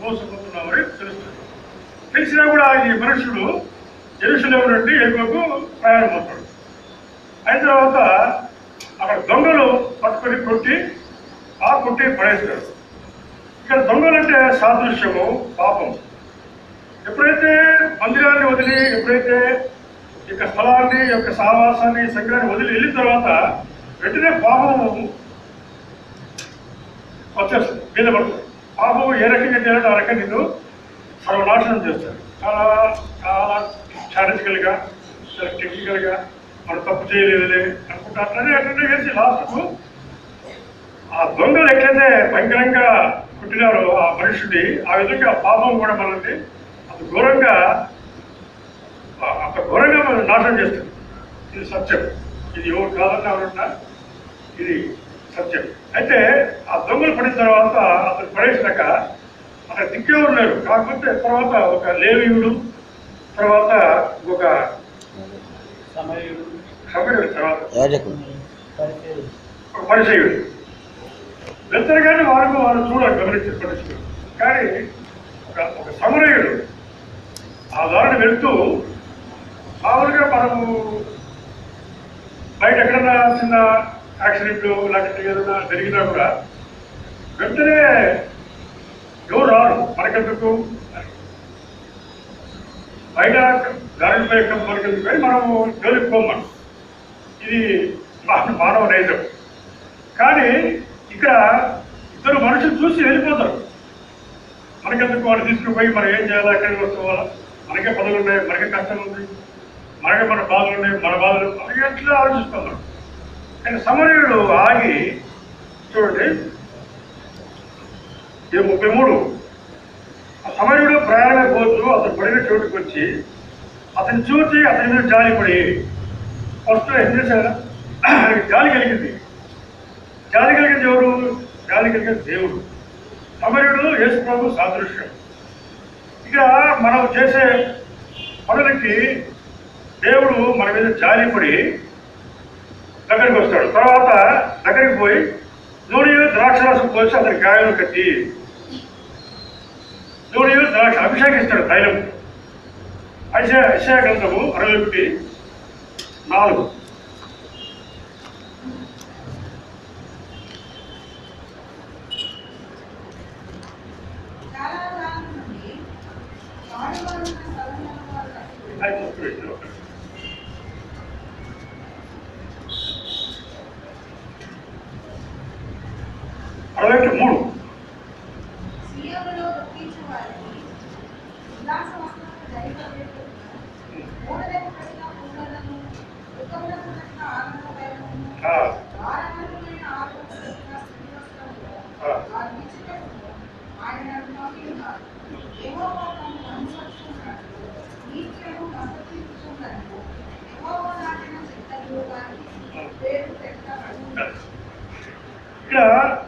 మోసపోతున్నామని తెలుస్తుంది. తెలిసినా కూడా ఈ మనుషుడు యెరూషలేము నుండి ఎగువకు ప్రయాణమవుతాడు. అయిన తర్వాత అక్కడ దొంగలు పట్టుకొని కొట్టి పడేస్తాడు. ఇక్కడ దొంగలంటే సాదృశ్యము, పాపం. ఎప్పుడైతే మందిరాన్ని వదిలి, ఎప్పుడైతే ఈ యొక్క స్థలాన్ని, ఈ యొక్క సావాసాన్ని, సంఘాన్ని వదిలి వెళ్ళిన తర్వాత వెంటనే పాపము వచ్చేస్తుంది, మీద పడుతుంది. పాపము ఏ రకంగా చేయాలంటే ఆ రకంగా నిన్ను సర్వనాశనం చేస్తాడు. చాలా చాలా స్ట్రాటజికల్గా, చాలా టెక్నికల్గా మనం తప్పు చేయలేదులే అనుకుంటా అట్లనే చేసి లాస్ట్కు ఆ దొంగలు ఎట్లయితే భయంకరంగా పుట్టినారో ఆ మనుషుడి, ఆ విధంగా పాపం కూడా మనల్ని అంత ఘోరంగా మనం నాశనం చేస్తుంది. ఇది సత్యం. ఇది ఎవరు కాదన్నా ఎవరున్నా ఇది సత్యం. అయితే ఆ దొంగలు పడిన తర్వాత అతను పడేసినాక అక్కడ దిక్కేవారు లేరు. కాకపోతే తర్వాత ఒక లేవీయుడు, తర్వాత ఒక సమయుడు, తర్వాత ఒక పరిచయుడు వెళ్తారు. కానీ వాళ్ళు చూడాలి, గమనించే పరిస్థితులు. కానీ ఒక సమరయుడు ఆ దారిని వెళ్తూ మామూలుగా మనము బయట ఎక్కడన్నా చిన్న యాక్సిడెంట్లు లేకపోతే ఏదైనా జరిగినా కూడా వెంటనే ఎవరు రారు, మనకెందుకు బయట దారిపై మనకెందుకు కానీ మనము జోలిపోం. మనం ఇది మానవ నైజం. కానీ ఇక్కడ ఇద్దరు మనుషులు చూసి వెళ్ళిపోతారు. మనకెందుకు వాళ్ళు తీసుకుపోయి మనం ఏం చేయాలా, ఎక్కడికి వస్తుకోవాలా, మనకే పనులు ఉన్నాయి, మనకే కష్టం ఉంది, మనకే మన బాధలు ఉన్నాయి, మన బాధలు మనకి ఎట్లా ఆలోచిస్తున్నాం. కానీ సమరయుడు ఆగి చూడండి 33 ఆ సమరయుడు ప్రయాణమైపోతూ అతను పడిన చోటుకు వచ్చి అతను చూసి అతని మీద జాలిపడి ఫస్ట్ ఏం చేశారు, జాలి కలిగింది. జాలి కలిగింది ఎవరు? జాలి కలిగిన దేవుడు. సమరయుడు యేసు ప్రభు సాదృశ్యం. ఇక మనం చేసే పనులకి దేవుడు మన మీద జాలిపడి దగ్గరికి వస్తాడు. తర్వాత దగ్గరికి పోయి నూనె ద్రాక్షరసం పోసి అతని గాయాలు కట్టి నూనె ద్రాక్ష అభిషేకిస్తాడు తైలం. యెషయా గ్రంథము 61:4. ఇక్కడ